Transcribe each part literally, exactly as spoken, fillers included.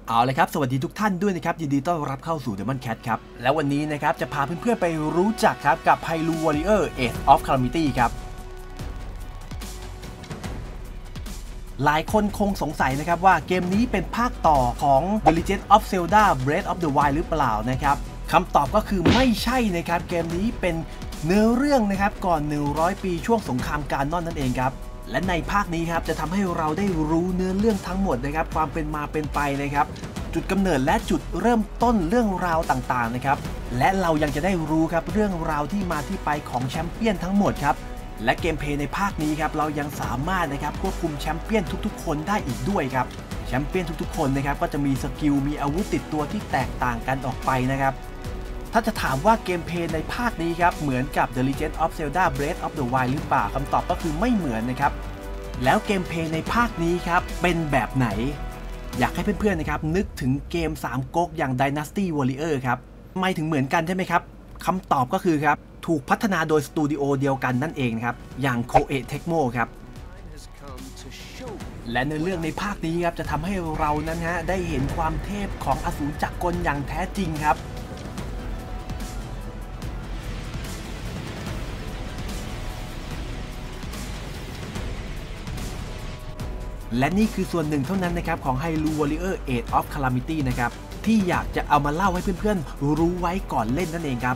เอาเลยครับสวัสดีทุกท่านด้วยนะครับยินดีต้อนรับเข้าสู่ Demon Cat ครับแล้ววันนี้นะครับจะพาเพื่อนๆไปรู้จักครับกับ Hyrule Warrior Age of Calamity ครับหลายคนคงสงสัยนะครับว่าเกมนี้เป็นภาคต่อของ The Legend of Zelda Breath of the Wild หรือเปล่านะครับคำตอบก็คือไม่ใช่นะครับเกมนี้เป็นเนื้อเรื่องนะครับก่อนหนึ่งร้อยปีช่วงสงครามกาโนอนนั่นเองครับและในภาคนี้ครับจะทำให้เราได้รู้เนื้อเรื่องทั้งหมดนะครับความเป็นมาเป็นไปนะครับจุดกำเนิดและจุดเริ่มต้นเรื่องราวต่างๆนะครับและเรายังจะได้รู้ครับเรื่องราวที่มาที่ไปของแชมเปี้ยนทั้งหมดครับและเกมเพลย์ในภาคนี้ครับเรายังสามารถนะครับควบคุมแชมเปี้ยนทุกๆคนได้อีกด้วยครับแชมเปี้ยนทุกๆคนนะครับก็จะมีสกิลมีอาวุธติดตัวที่แตกต่างกันออกไปนะครับถ้าจะถามว่าเกมเพลย์ในภาคนี้ครับเหมือนกับ The Legend of Zelda Breath of the Wild หรือเปล่าคำตอบก็คือไม่เหมือนนะครับแล้วเกมเพลย์ในภาคนี้ครับเป็นแบบไหนอยากให้เพื่อนๆนะครับนึกถึงเกมสามก๊กอย่าง Dynasty Warrior ครับไม่ถึงเหมือนกันใช่ไหมครับคำตอบก็คือครับถูกพัฒนาโดยสตูดิโอเดียวกันนั่นเองครับอย่าง Koei Tecmo ครับและในเรื่องในภาคนี้ครับจะทำให้เรานั้นฮะได้เห็นความเทพของอสูรจักรกลอย่างแท้จริงครับและนี่คือส่วนหนึ่งเท่านั้นนะครับของ Hyrule Warrior Age of Calamity นะครับที่อยากจะเอามาเล่าให้เพื่อนๆรู้ไว้ก่อนเล่นนั่นเองครับ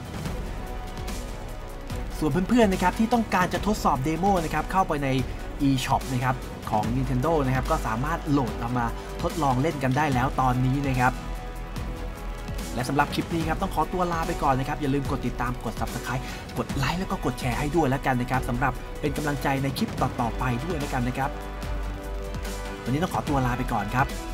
ส่วนเพื่อนๆนะครับที่ต้องการจะทดสอบเดโมนะครับเข้าไปใน eShop นะครับของ Nintendo นะครับก็สามารถโหลดเอามาทดลองเล่นกันได้แล้วตอนนี้นะครับและสำหรับคลิปนี้ครับต้องขอตัวลาไปก่อนนะครับอย่าลืมกดติดตามกด ซับสไครบ์ กดไลค์แล้วก็กดแชร์ให้ด้วยแล้วกันนะครับสำหรับเป็นกำลังใจในคลิปต่อๆไปด้วยแล้วกันนะครับวันนี้ต้องขอตัวลาไปก่อนครับ